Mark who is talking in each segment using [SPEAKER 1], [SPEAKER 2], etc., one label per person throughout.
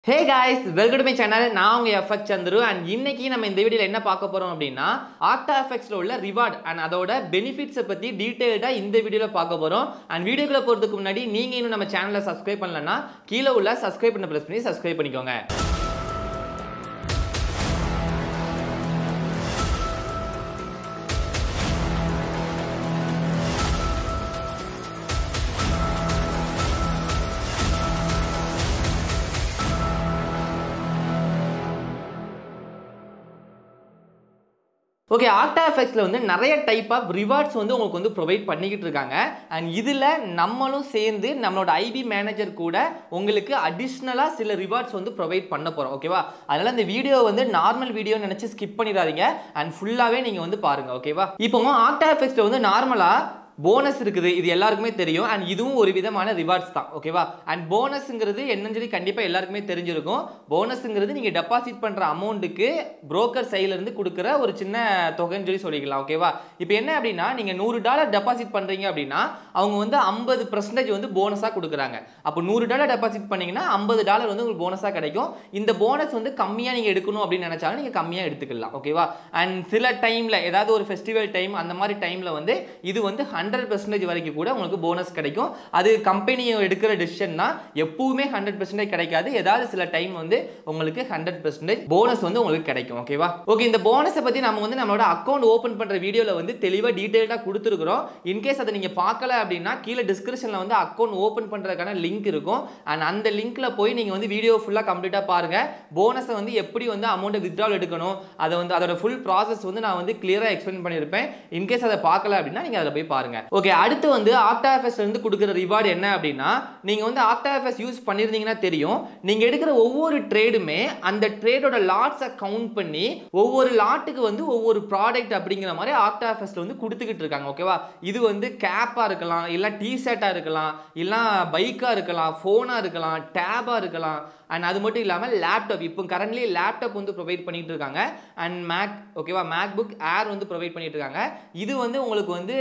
[SPEAKER 1] Hey guys, welcome to my channel. நான் உங்க FX Chandru and இன்னைக்கு நம்ம இந்த வீடியோல என்ன பார்க்க போறோம் அப்படினா OctaFXல உள்ள ரிவார்ட் and அதோட பெனிஃபிட்ஸ் பத்தி டீடைலா இந்த வீடியோல பார்க்க போறோம். and வீடியோக்குள்ள போறதுக்கு முன்னாடி நீங்க இன்னும் நம்ம சேனலை சப்ஸ்கிரைப் பண்ணலனா கீழ உள்ள சப்ஸ்கிரைப் பட்டனை பிரஸ் பண்ணி சப்ஸ்கிரைப் பண்ணிக்கோங்க. Okay, OctaFXல வந்து நிறைய டைப் ஆஃப் ரிவார்ட்ஸ் வந்து உங்களுக்கு வந்து ப்ரொவைட் பண்ணிக்கிட்டு இருக்காங்க and இதுல நம்மளும் சேர்ந்து நம்மளோட ஐபி மேனேஜர் கூட உங்களுக்கு அடிஷனலா சில ரிவார்ட்ஸ் வந்து ப்ரொவைட் பண்ண போறோம் ஓகேவா அதனால இந்த வீடியோ வந்து நார்மல் வீடியோ நினைச்சு ஸ்கிப் பண்ணிடாதீங்க and ஃபுல்லாவே நீங்க வந்து பாருங்க ஓகேவா இப்போ OctaFXல வந்து நார்மலா போனஸ் இருக்குது இது எல்லாருக்குமே தெரியும் and இதுவும் ஒரு விதமான ரிவார்ட்ஸ் தான் ஓகேவா and போனஸ்ங்கிறது என்னன்னு சொல்லி கண்டிப்பா எல்லாருக்குமே தெரிஞ்சிருக்கும் போனஸ்ங்கிறது நீங்க டெபாசிட் பண்ற அமௌண்ட்க்கு broker சைடுல இருந்து கொடுக்கிற ஒரு சின்ன தொகைன்னு சொல்லிக்கலாம் ஓகேவா இப்போ என்ன அப்படினா நீங்க $100 டெபாசிட் பண்றீங்க அப்படினா அவங்க வந்து 50% வந்து போனஸா கொடுக்கறாங்க அப்ப $100 டெபாசிட் பண்ணீங்கன்னா $50 வந்து உங்களுக்கு போனஸா கிடைக்கும் இந்த போனஸ் வந்து கம்மியா நீங்க எடுக்கணும் அப்படி நினைச்சாலும் நீங்க கம்மியா எடுத்துக்கலாம் ஓகேவா and சில டைம்ல ஏதாவது ஒரு ஃபெஸ்டிவல் டைம் அந்த மாதிரி டைம்ல வந்து இது வந்து 100% வரைக்கும் கூட உங்களுக்கு போனஸ் கிடைக்கும் அது கம்பெனி எடுக்கிற டிசிஷன்னா எப்பவுமே 100% கிடைக்காது ஏதாவது சில டைம் வந்து உங்களுக்கு 100% போனஸ் வந்து உங்களுக்கு கிடைக்கும் ஓகேவா ஓகே இந்த போனஸை பத்தி நாம வந்து நம்மளோட அக்கவுண்ட் ஓபன் பண்ற வீடியோல வந்து தெளிவா டீடைலா கொடுத்திருக்கோம் இன் கேஸ் அதை நீங்க பார்க்கல அப்படினா கீழ டிஸ்கிரிப்ஷன்ல வந்து அக்கவுண்ட் ஓபன் பண்றதுக்கான லிங்க் இருக்கும் and அந்த லிங்க்ல போய் நீங்க வந்து வீடியோ ஃபுல்லா கம்ப்ளீட்டா பாருங்க போனஸை வந்து எப்படி வந்து அமௌண்ட் வித்ட்ரால் எடுக்கணும் அதை வந்து அதோட ஃபுல் process வந்து நான் வந்து கிளியரா எக்ஸ்பிளைன் பண்ணிருப்பேன் இன் கேஸ் அதை பார்க்கல அப்படினா நீங்க அதல போய் பாருங்க ஓகே அடுத்து வந்து OctaFX ல இருந்து கொடுக்கிற ரிவார்ட் என்ன அப்படினா நீங்க வந்து OctaFX யூஸ் பண்ணிருந்தீங்கன்னா தெரியும் நீங்க எடுக்கிற ஒவ்வொரு ட்ரேடுமே அந்த ட்ரேடோட லாட்ஸை கவுண்ட் பண்ணி ஒவ்வொரு லாட்டுக்கு வந்து ஒவ்வொரு ப்ராடக்ட் அப்படிங்கிற மாதிரி OctaFX ல வந்து கொடுத்துக்கிட்டு இருக்காங்க ஓகேவா இது வந்து கேப்பா இருக்கலாம் இல்ல டி-ஷர்ட்டா இருக்கலாம் இல்ல பைக்கா இருக்கலாம் போனா இருக்கலாம் டேபா இருக்கலாம் and அது மட்டும் இல்லாம லேப்டாப் இப்போ கரண்ட்லி லேப்டாப் வந்து ப்ரொவைட் பண்ணிட்டு இருக்காங்க and மேக் ஓகேவா மேக்புக் ஏர் வந்து ப்ரொவைட் பண்ணிட்டு இருக்காங்க இது வந்து உங்களுக்கு வந்து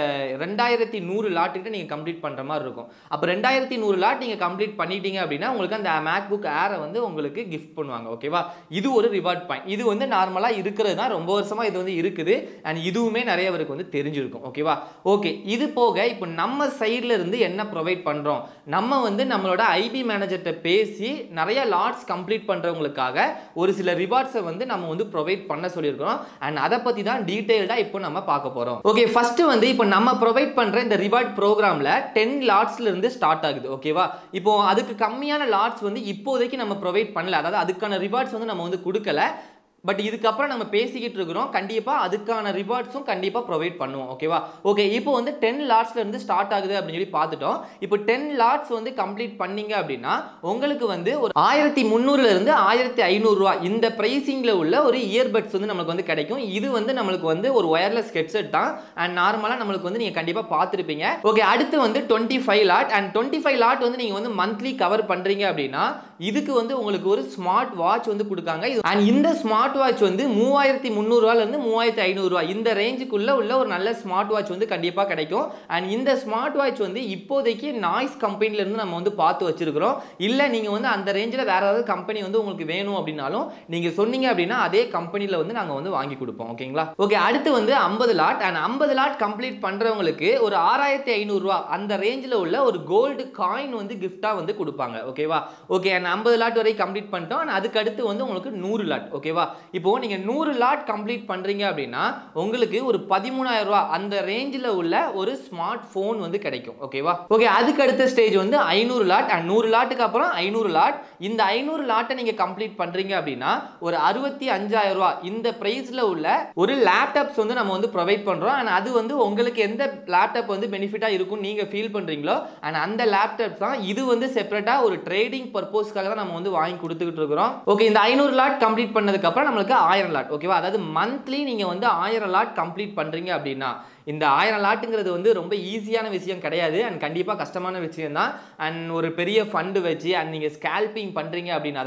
[SPEAKER 1] 2100 லாட் கிட்ட நீங்க கம்ப்ளீட் பண்ற மாதிரி இருக்கும் அப்ப 2100 லாட் நீங்க கம்ப்ளீட் பண்ணிட்டீங்க அப்படினா உங்களுக்கு அந்த மேக்புக் ஏரை வந்து உங்களுக்கு gift பண்ணுவாங்க ஓகேவா இது ஒரு ரிவார்ட் பாயிண்ட் இது வந்து நார்மலா இருக்குது தான் ரொம்ப வருஷமா இது வந்து இருக்குது and இதுவுமே நிறைய பேருக்கு வந்து தெரிஞ்சிருக்கும் ஓகேவா ஓகே இது போக இப்போ நம்ம சைடுல இருந்து என்ன ப்ரொவைட் பண்றோம் நம்ம வந்து நம்மளோட ஐபி மேனேஜர்ட்ட பேசி நிறைய லாட்ஸ் கம்ப்ளீட் பண்றவங்களுக்காக ஒரு சில ரிவார்ட்ஸை வந்து நம்ம வந்து ப்ரொவைட் பண்ண சொல்லியிருக்கோம் and அதை பத்தி தான் டீடைலா இப்போ நம்ம பார்க்க போறோம் ஓகே ஃபர்ஸ்ட் வந்து இப்போ நம்ம ப்ரொவைட் பண்ற இந்த ரிவார்ட் ப்ரோக்ராம்ல 10 லாட்ஸ்ல இருந்து ஸ்டார்ட் ஆகுது ஓகேவா இப்போ அதுக்கு கம்மியான லாட்ஸ் வந்து இப்போதைக்கு நம்ம ப்ரொவைட் பண்ணல அதாவது அதுக்கான ரிவார்ட்ஸ் வந்து நம்ம வந்து கொடுக்கல பட் இதுக்கு அப்புறம் நம்ம பேசிக்கிட்டு இருக்கோம் கண்டிப்பா அதுக்கான ரிவார்ட்ஸும் கண்டிப்பா ப்ரொவைட் பண்ணுவோம் ஓகேவா ஓகே இப்போ வந்து 10 லாட்ஸ்ல இருந்து ஸ்டார்ட் ஆகுது அப்படினு சொல்லி பார்த்துட்டோம் இப்போ 10 லாட்ஸ் வந்து கம்ப்ளீட் பண்ணீங்க அப்படினா உங்களுக்கு வந்து ஒரு 1300 ல இருந்து 1500 ரூபாய் இந்த பிரைசிங்ல உள்ள ஒரு இயர்பட்ஸ் வந்து நமக்கு வந்து கிடைக்கும் இது வந்து நமக்கு வந்து ஒரு வயர்லெஸ் ஹெட்செட் தான் and நார்மலா நமக்கு வந்து நீங்க கண்டிப்பா பார்த்திருப்பீங்க ஓகே அடுத்து வந்து 25 லாட் and 25 லாட் வந்து நீங்க வந்து மந்த்லி கவர் பண்றீங்க அப்படினா இதுக்கு வந்து உங்களுக்கு ஒரு ஸ்மார்ட் வாட்ச் வந்து கொடுக்காங்க and இந்த ஸ்மார்ட் வாட்ச் வந்து 3300 ரூபாயில இருந்து 3500 ரூபாய் இந்த ரேஞ்சுக்குள்ள உள்ள ஒரு நல்ல ஸ்மார்ட் வாட்ச் வந்து கண்டிப்பா கிடைக்கும் and இந்த ஸ்மார்ட் வாட்ச் வந்து இப்போதைக்கு நாய்ஸ் கம்பெனில இருந்து நம்ம வந்து பார்த்து வச்சிருக்கோம் இல்ல நீங்க வந்து அந்த ரேஞ்சில வேற ஏதாவது கம்பெனி வந்து உங்களுக்கு வேணும் அப்படினாலும் நீங்க சொன்னீங்க அப்படினா அதே கம்பெனில வந்து நாங்க வந்து வாங்கி கொடுப்போம் ஓகேங்களா ஓகே அடுத்து வந்து 50 லாட் and 50 லாட் கம்ப்ளீட் பண்றவங்களுக்கு ஒரு 6500 ரூபாய் அந்த ரேஞ்சில உள்ள ஒரு கோல்ட் காயின் வந்து gift-ஆ வந்து கொடுப்பாங்க ஓகேவா ஓகே and 50 லாட் வரை கம்ப்ளீட் பண்ணிட்டோம் and அதுக்கு அடுத்து வந்து உங்களுக்கு 100 லாட் ஓகேவா இப்போ நீங்க 100 லாட் கம்ப்ளீட் பண்றீங்க அப்படினா உங்களுக்கு ஒரு 13000 ரூபாய் அந்த ரேஞ்சில உள்ள ஒரு ஸ்மார்ட் போன் வந்து கிடைக்கும் ஓகேவா ஓகே அதுக்கு அடுத்த ஸ்டேஜ் வந்து 500 லாட் and 100 லாட்டுக்கு அப்புறம் 500 லாட் இந்த 500 லாட்டை நீங்க கம்ப்ளீட் பண்றீங்க அப்படினா ஒரு 65000 ரூபாய் இந்த பிரைஸ்ல உள்ள ஒரு லேப்டாப்ஸ் வந்து நம்ம வந்து ப்ரொவைட் பண்றோம் and அது வந்து உங்களுக்கு எந்த லேப்டாப் வந்து பெனிஃபிட்டா இருக்கும் நீங்க ஃபீல் பண்றீங்களோ and அந்த லேப்டாப்ஸ் தான் இது வந்து செப்பரேட்டா ஒரு ட்ரேடிங் பர்பஸ்க்காக தான் நம்ம வந்து வாங்கி கொடுத்துக்கிட்டு இருக்கோம் ஓகே இந்த 500 லாட் கம்ப்ளீட் பண்ணதுக்கு அப்புறம் நமக்கு 1000 லாட் ஓகேவா அதாவது மந்த்லி நீங்க வந்து 1000 லாட் கம்ப்ளீட் பண்றீங்க அப்படினா இந்த 1000 லாட்டுங்கிறது வந்து ரொம்ப ஈஸியான விஷயம் கிடையாது and கண்டிப்பா கஷ்டமான விஷயம் தான் and ஒரு பெரிய ஃபண்ட் வச்சு and நீங்க ஸ்கேல்பிங் பண்றீங்க அப்படினா தான்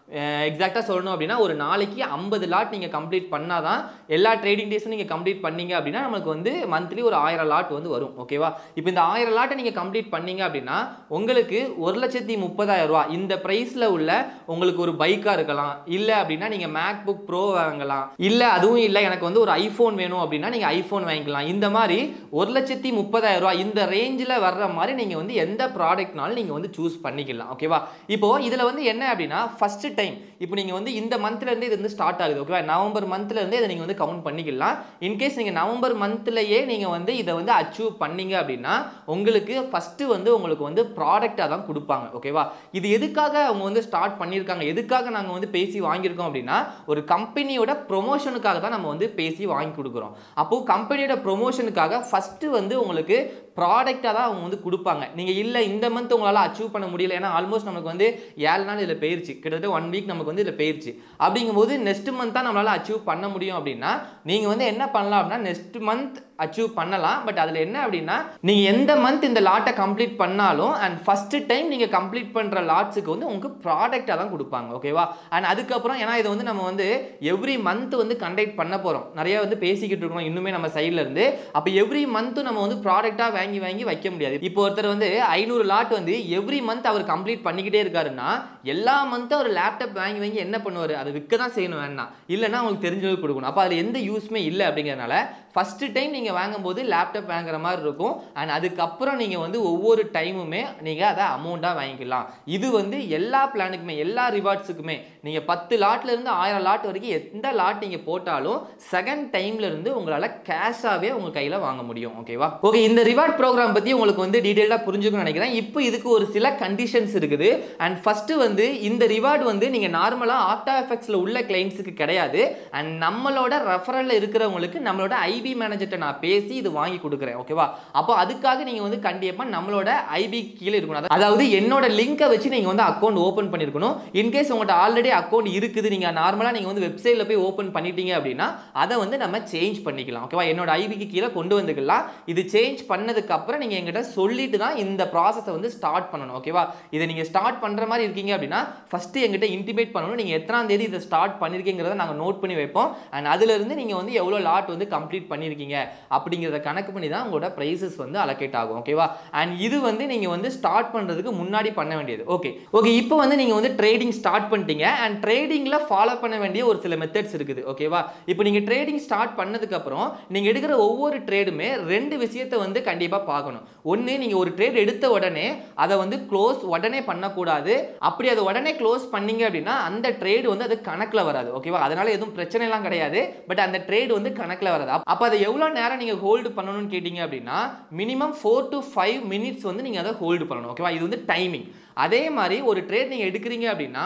[SPEAKER 1] எக்ஸாக்டாக சொல்லணும் அப்படின்னா ஒரு நாளைக்கு 50 லாட் நீங்கள் கம்ப்ளீட் பண்ணால் தான் எல்லா ட்ரேடிங் டேஸும் நீங்கள் கம்ப்ளீட் பண்ணீங்க அப்படின்னா நமக்கு வந்து மந்த்லி ஒரு 1000 லாட் வந்து வரும். ஓகேவா? இப்போ இந்த 1000 லாட்டை நீங்கள் கம்ப்ளீட் பண்ணீங்க அப்படின்னா உங்களுக்கு 1,30,000 ரூபா இந்த ப்ரைஸில் உள்ள உங்களுக்கு ஒரு பைக்காக இருக்கலாம், இல்லை அப்படின்னா நீங்கள் மேக் புக் ப்ரோ வாங்கலாம், இல்லை அதுவும் இல்லை எனக்கு வந்து ஒரு ஐஃபோன் வேணும் அப்படின்னா நீங்கள் ஐஃபோன் வாங்கிக்கலாம். இந்த மாதிரி 1,30,000 ரூபா இந்த ரேஞ்சில் வர்ற மாதிரி நீங்கள் வந்து எந்த ப்ராடக்ட்னாலும் நீங்கள் வந்து சூஸ் பண்ணிக்கலாம். ஓகேவா? இப்போ இதில் வந்து என்ன அப்படின்னா ஃபர்ஸ்ட் டைம் இப்போ நீங்கள் வந்து இந்த மந்த்ல இருந்து இது வந்து ஸ்டார்ட் ஆகுது. ஓகேவா? நவம்பர் மந்த்ல இருந்து இதை நீங்கள் வந்து கவுண்ட் பண்ணிக்கலாம். இன்கேஸ் நீங்கள் நவம்பர் மந்த்லயே நீங்கள் வந்து இதை வந்து அச்சீவ் பண்ணீங்க அப்படின்னா உங்களுக்கு ஃபர்ஸ்ட் வந்து உங்களுக்கு வந்து ப்ராடக்டாக தான் கொடுப்பாங்க. ஓகேவா? இது எதுக்காக அவங்க வந்து ஸ்டார்ட் பண்ணியிருக்காங்க, எதுக்காக நாங்கள் வந்து பேசி வாங்கியிருக்கோம் அப்படின்னா ஒரு கம்பெனியோட ப்ரொமோஷனுக்காக தான் நம்ம வந்து பேசி வாங்கி கொடுக்குறோம். அப்போ கம்பெனியோட ப்ரொமோஷனுக்காக ஃபர்ஸ்ட் வந்து உங்களுக்கு ப்ராடக்டாக தான் அவங்க வந்து கொடுப்பாங்க. நீங்கள் இல்லை இந்த மந்த் உங்களால் அச்சீவ் பண்ண முடியல, ஏன்னா ஆல்மோஸ்ட் நமக்கு வந்து 7 நாள் இதில் போயிருச்சு, கிட்டத்தட்ட 1 வீக் நமக்கு வந்து இதில் போயிருச்சு. அப்படிங்கும்போது நெக்ஸ்ட் மந்த் தான் நம்மளால் அச்சீவ் பண்ண முடியும் அப்படின்னா நீங்கள் வந்து என்ன பண்ணலாம் அப்படின்னா நெக்ஸ்ட் மந்த் அச்சீவ் பண்ணலாம். பட் அதில் என்ன அப்படின்னா நீங்கள் எந்த மந்த் இந்த லாட்டை கம்ப்ளீட் பண்ணாலும் அண்ட் ஃபர்ஸ்ட் டைம் நீங்கள் கம்ப்ளீட் பண்ணுற லாட்ஸுக்கு வந்து உங்களுக்கு ப்ராடக்டாக தான் கொடுப்பாங்க. ஓகேவா? அண்ட் அதுக்கப்புறம் ஏன்னா இதை வந்து நம்ம வந்து எவ்ரி மந்த் வந்து கண்டக்ட் பண்ண போகிறோம், நிறைய வந்து பேசிக்கிட்டு இருக்கோம் இன்னுமே நம்ம சைடில் இருந்து. அப்போ எவ்ரி மந்த்தும் நம்ம வந்து ப்ராடக்டாக வாங்கி வைக்க முடியாது. இப்போ ஒருத்தர் வந்து 500 லாட் வந்து எவ்ரி மந்த் அவர் கம்ப்ளீட் பண்ணிக்கிட்டே இருக்காருன்னா எல்லா மந்த்தும் அவர் லேப்டாப் வாங்கி என்ன பண்ணுவார், அதை விற்க தான் செய்யணும், வேணாம் இல்லைன்னா அவங்களுக்கு தெரிஞ்சவங்களுக்கு கொடுக்கணும். அப்போ அதில் எந்த யூஸ்மே இல்லை. அப்படிங்கிறதுனால ஃபர்ஸ்ட் டைம் நீங்கள் வாங்கும்போது லேப்டாப் வாங்குற மாதிரி இருக்கும். அண்ட் அதுக்கப்புறம் நீங்கள் வந்து ஒவ்வொரு டைமுமே நீங்கள் அதை அமௌண்ட்டாக வாங்கிக்கலாம். இது வந்து எல்லா பிளானுக்குமே எல்லா ரிவார்ட்ஸுக்குமே நீங்கள் 10 லாட்ல இருந்து 1000 லாட் வரைக்கும் எந்த லாட் நீங்கள் போட்டாலும் செகண்ட் டைம்ல இருந்து உங்களால் கேஷாகவே உங்கள் கையில் வாங்க முடியும். ஓகேவா? ஓகே, இந்த ரிவார்ட் ப்ரோக்ராம் பற்றி உங்களுக்கு வந்து டீட்டெயிலாக புரிஞ்சுக்கணும்னு நினைக்கிறேன். இப்போ இதுக்கு ஒரு சில கண்டிஷன்ஸ் இருக்குது. அண்ட் ஃபர்ஸ்ட் வந்து இந்த ரிவார்டு வந்து நீங்கள் நார்மலாக OctaFXல உள்ள கிளைண்ட்ஸுக்கு கிடையாது. அண்ட் நம்மளோட ரெஃபரல்ல இருக்கிறவங்களுக்கு நம்மளோட ஐபி மேனேஜர்ட்ட நான் பேசி இது வாங்கி கொடுக்குறேன். ஓகேவா? அப்போ அதுக்காக நீங்கள் வந்து கண்டிப்பாக நம்மளோட ஐபி கீழே இருக்கணும். அதாவது என்னோட லிங்கை வச்சு நீங்கள் வந்து அக்கௌண்ட் ஓப்பன் பண்ணியிருக்கணும். இன்கேஸ் உங்கள்கிட்ட ஆல்ரெடி அக்கௌண்ட் இருக்குது, நீங்கள் நார்மலாக நீங்கள் வந்து வெப்சைட்டில் போய் ஓப்பன் பண்ணிட்டீங்க அப்படின்னா அதை வந்து நம்ம சேஞ்ச் பண்ணிக்கலாம். ஓகேவா? என்னோட ஐபிக்கு கீழே கொண்டு வந்துக்கலாம். இது சேஞ்ச் பண்ணதுக்கு அப்புறம் நீங்கள் எங்கிட்ட சொல்லிட்டு தான் இந்த ப்ராசஸை வந்து ஸ்டார்ட் பண்ணணும். ஓகேவா? இதை நீங்கள் ஸ்டார்ட் பண்ணுற மாதிரி இருக்கீங்க அப்படின்னா ஃபர்ஸ்ட் எங்கிட்ட இன்டிமேட் பண்ணணும், நீங்கள் எத்தனாம் தேதி இதை ஸ்டார்ட் பண்ணியிருக்கீங்கிறத நாங்கள் நோட் பண்ணி வைப்போம். அண்ட் அதுலேருந்து நீங்கள் வந்து எவ்வளோ லாட் வந்து கம்ப்ளீட் பண்ணியிருக்கீங்க அப்படிங்கிறத கணக்கு பண்ணி தான் உங்களோட ப்ரைஸஸ் வந்து அலோகேட் ஆகும். ஓகேவா? அண்ட் இது வந்து நீங்கள் வந்து ஸ்டார்ட் பண்ணுறதுக்கு முன்னாடி பண்ண வேண்டியது. ஓகே, இப்போ வந்து நீங்கள் வந்து ட்ரேடிங் ஸ்டார்ட் பண்ணிட்டீங்க. அண்ட் ட்ரேடிங்கில் ஃபாலோ பண்ண வேண்டிய ஒரு சில மெத்தட்ஸ் இருக்குது. ஓகேவா? இப்போ நீங்கள் ட்ரேடிங் ஸ்டார்ட் பண்ணதுக்கப்புறம் நீங்கள் எடுக்கிற ஒவ்வொரு ட்ரேடுமே 2 விஷயத்தை வந்து கண்டிப்பாக பார்க்கணும். ஒன்று, நீங்கள் ஒரு ட்ரேட் எடுத்த உடனே அதை வந்து க்ளோஸ் உடனே பண்ணக்கூடாது. அப்படி அதை உடனே க்ளோஸ் பண்ணீங்க அப்படின்னா அந்த ட்ரேடு வந்து அது கணக்கில் வராது. ஓகேவா? அதனால எதுவும் பிரச்சனை எல்லாம் கிடையாது. பட் அந்த ட்ரேடு வந்து கணக்கில் வராது. அப்போ அதை எவ்வளோ நேரம் நீங்கள் ஹோல்டு பண்ணணும்னு கேட்டிங்க அப்படின்னா மினிமம் 4 to 5 மினிட்ஸ் வந்து நீங்கள் அதை ஹோல்டு பண்ணணும். ஓகேவா? இது வந்து டைமிங். அதே மாதிரி ஒரு ட்ரேட் நீங்கள் எடுக்கிறீங்க அப்படின்னா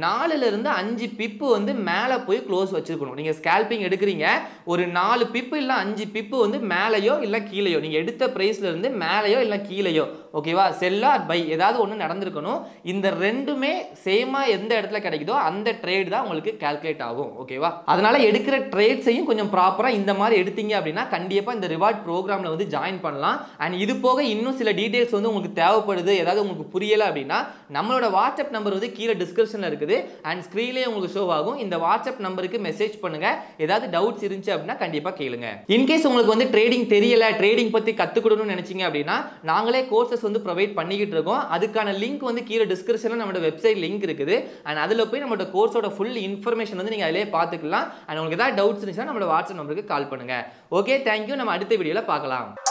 [SPEAKER 1] 4 இருந்து 5 பிப்பு வந்து மேலே போய் க்ளோஸ் வச்சிருக்கணும். நீங்கள் ஸ்கேல்பிங் எடுக்கிறீங்க, ஒரு 4 பிப்பு இல்லை 5 பிப்பு வந்து மேலேயோ இல்லை கீழேயோ, நீங்கள் எடுத்த ப்ரைஸ்ல இருந்து மேலேயோ இல்லை கீழேயோ, ஓகேவா, செல்லா பை ஏதாவது ஒன்று நடந்திருக்கணும். இந்த ரெண்டுமே சேமா எந்த இடத்துல கிடைக்குதோ அந்த ட்ரேட் தான் உங்களுக்கு கால்குலேட் ஆகும். ஓகேவா? அதனால எடுக்கிற ட்ரேட்ஸையும் கொஞ்சம் ப்ராப்பராக இந்த மாதிரி எடுத்தீங்க அப்படின்னா கண்டிப்பாக இந்த ரிவார்ட் ப்ரோக்ராமில் வந்து ஜாயின் பண்ணலாம். அண்ட் இது போக இன்னும் சில டீடைல்ஸ் வந்து உங்களுக்கு தேவைப்படுது, ஏதாவது உங்களுக்கு புரியலை அப்படின்னா நம்மளோட வாட்ஸ்அப் நம்பர் வந்து கீழே டிஸ்கிரிப்ஷன்ல இருக்குது அண்ட் ஸ்கிரீன்லயே உங்களுக்கு ஷோ ஆகும். இந்த வாட்ஸ்அப் நம்பருக்கு மெசேஜ் பண்ணுங்க. ஏதாவது டவுட்ஸ் இருந்துச்சு அப்படின்னா கண்டிப்பா கேளுங்க. இன்கேஸ் உங்களுக்கு வந்து ட்ரேடிங் தெரியல, ட்ரேடிங் பத்தி கத்துக்கணும்னு நினைச்சீங்க அப்படின்னா நாங்களே கோர்சஸ் வந்து ப்ரொவைட் பண்ணிக்கிட்டு இருக்கோம். அதுக்கான லிங்க் வந்து கீழே டிஸ்கிரிப்ஷன்ல நம்மளோட வெப்சைட் லிங்க் இருக்குது. அண்ட் அதுல போய் நம்மளோட கோர்ஸோட ஃபுல் இன்ஃபர்மேஷன் வந்து நீங்க அதிலே பார்த்துக்கலாம். அண்ட் உங்களுக்கு ஏதாவது டவுட்ஸ் இருந்துச்சுன்னா நம்மளோட வாட்ஸ்அப் நம்பருக்கு கால் பண்ணுங்க. Okay, thank you. நம்ம அடுத்த வீடியோல பார்க்கலாம்.